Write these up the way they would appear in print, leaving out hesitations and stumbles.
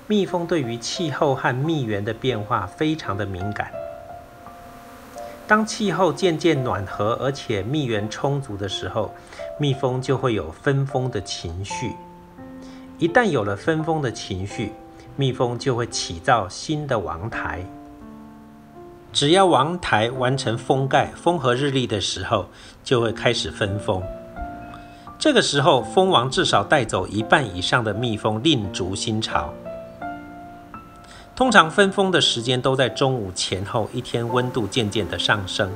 蜜蜂对于气候和蜜源的变化非常的敏感。当气候渐渐暖和，而且蜜源充足的时候，蜜蜂就会有分蜂的情绪。一旦有了分蜂的情绪，蜜蜂就会起造新的王台。只要王台完成封盖、风和日丽的时候，就会开始分蜂。这个时候，蜂王至少带走一半以上的蜜蜂，另筑新巢。通常分蜂的时间都在中午前后，一天温度渐渐的上升。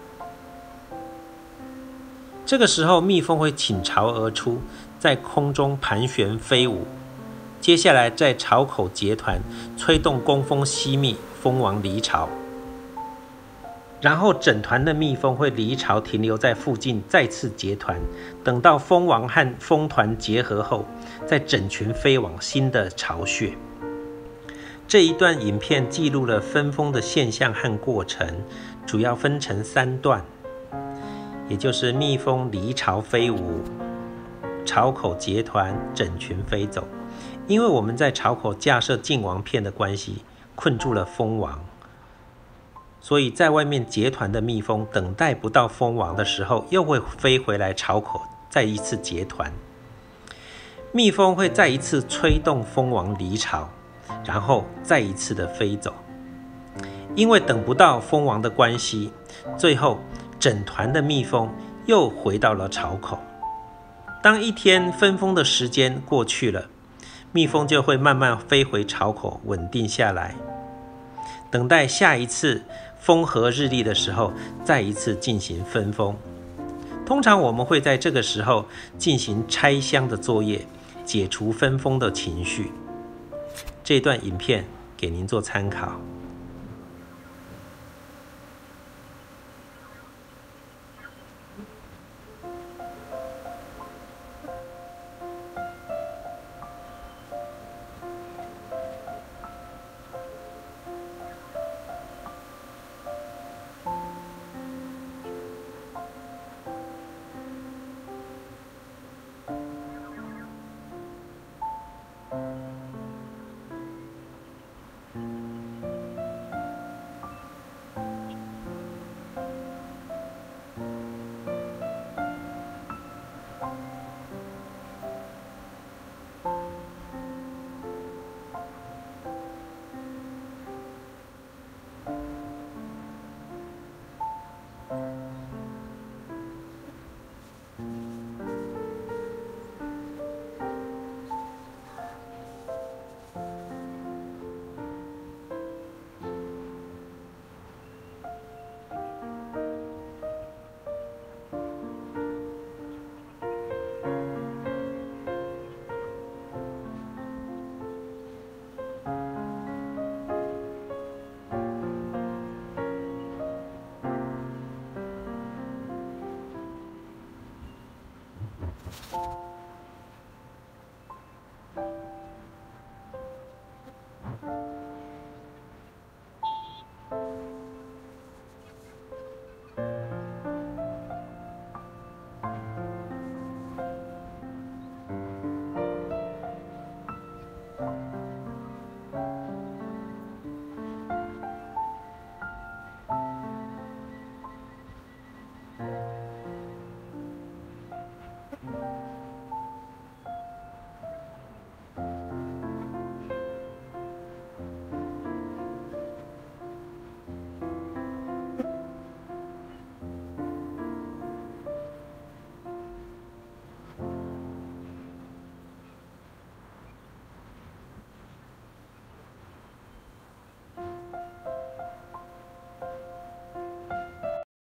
这个时候，蜜蜂会倾巢而出，在空中盘旋飞舞。接下来在巢口结团，吹动工蜂熄灭，蜂王离巢。然后整团的蜜蜂会离巢停留在附近，再次结团，等到蜂王和蜂团结合后，再整群飞往新的巢穴。这一段影片记录了分蜂的现象和过程，主要分成3段，也就是蜜蜂离巢飞舞、巢口结团、整群飞走。因为我们在巢口架设禁王片的关系，困住了蜂王，所以在外面结团的蜜蜂等待不到蜂王的时候，又会飞回来巢口再一次结团。蜜蜂会再一次吹动蜂王离巢，然后再一次的飞走。因为等不到蜂王的关系，最后整团的蜜蜂又回到了巢口。当一天分蜂的时间过去了，蜜蜂就会慢慢飞回巢口，稳定下来，等待下一次风和日丽的时候，再一次进行分蜂。通常我们会在这个时候进行拆箱的作业，解除分蜂的情绪。这段影片给您做参考。